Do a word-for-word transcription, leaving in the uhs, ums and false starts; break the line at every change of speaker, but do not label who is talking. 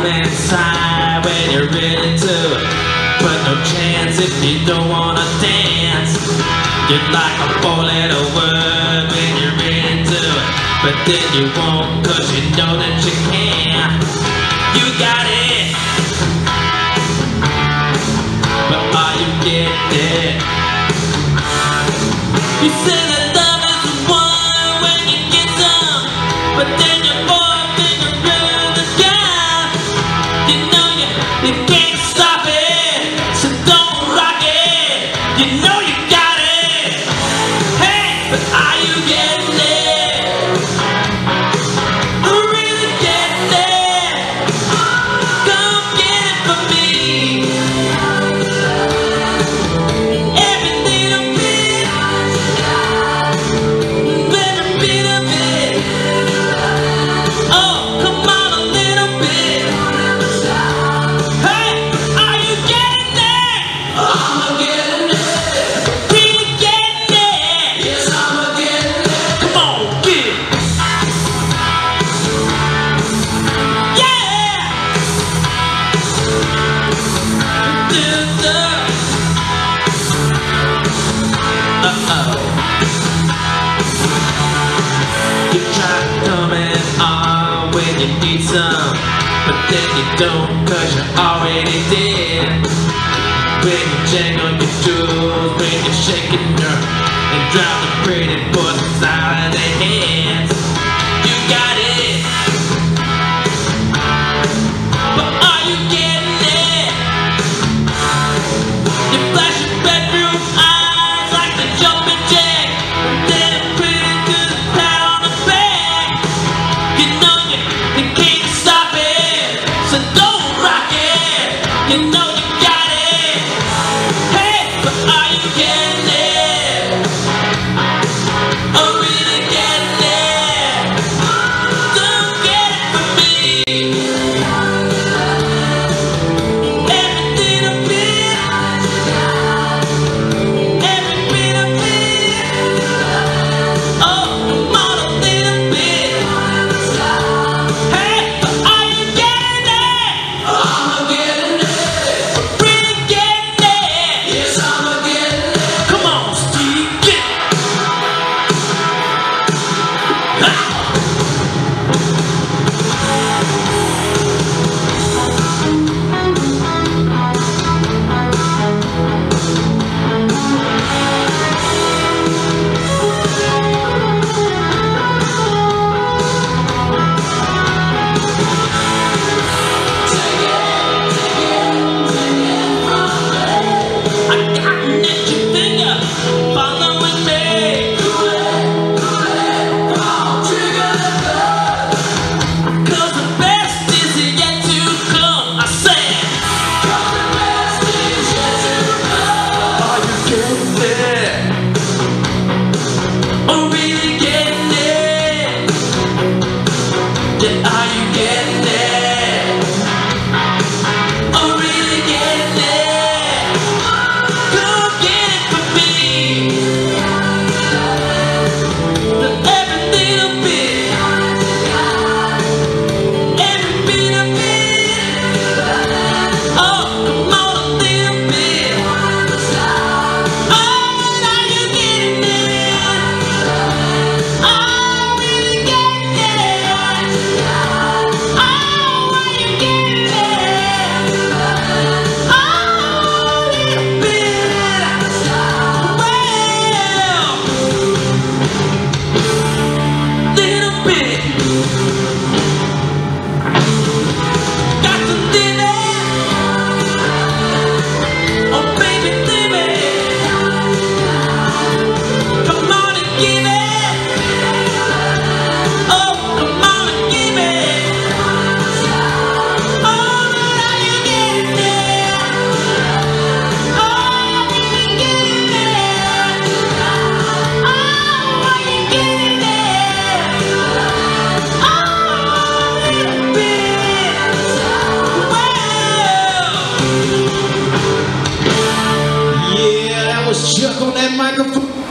inside when you're ready to, but no chance if you don't wanna dance. You're like a four-letter word when you're ready to, but then you won't, cause you know that you can. You got it, but are you getting it? You say that love is the one when you get some, but then you fall finger in the sky. You know you, you can't stop it, so don't rock it. You know you got it. Hey, but are you getting it? Really getting it? Come get it for me. Every little bit, every bit of it. Oh, come on a little bit. Hey, are you getting it? I'm getting it. Really getting it? Yes, I'm getting it. Come on, get it. Yeah. Uh-oh. You try coming on when you need some, but then you don't, cause you already did. When you jangle your jewels, when you're shaking her and drop the pretty boys out of their hands. You got it, but are you getting it? You flash your bedroom eyes like the jumping jack, then a pretty good pat on the back. You know you, you can't stop it, so don't rock it. You know you got it. Hey, but are you getting it? Oh, really getting it? Don't get it for me. Every little bit, every bit of it. Oh, come on a little bit. Hey, but are you getting it? I'm getting it. Really getting it? Yes, I'm getting it. Come on, Steve, get it. Ha! I got an itchy finger following me. Cause the best is yet to come. I said, are you getting it? Oh, really getting it? Yeah, are you getting it? Oh, really getting it? Come get it for me. Every little bit, every bit of it. Oh, come on a little bit. Oh, are you getting it? Oh, really getting it? Oh, are you getting it? Oh, little bit. Well, little bit. Got to live it. Oh, baby, live it. Come on and give it. Oh, come on and give it. Oh, are you getting it? Oh, really getting it? Oh, are you getting it? Oh, little bit. Well, yeah, that was Chuck on that microphone.